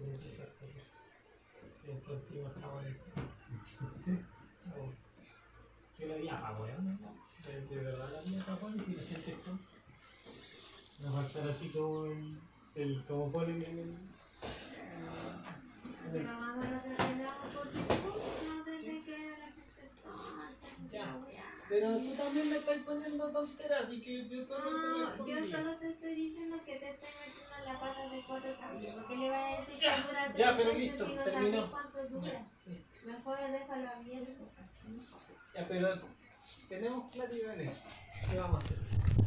El próximo está bonito. Yo le llamo, weón. De verdad la vida está buena y si la gente está. No va a estar así como como ponen en el. Pero vamos a tener positivo, no desde que la gente está. Ya. Pero tú también me estás poniendo tonteras, así que yo solo te respondí. Yo solo te estoy diciendo que te estoy metiendo en la pata de cuatro cambios. ¿Por qué le va a decir que dura 3 Ya, pero meses listo, si no terminó. sabes cuánto dura? Ya, listo. Mejor déjalo abierto. Ya, pero tenemos claridad en eso. ¿Qué vamos a hacer?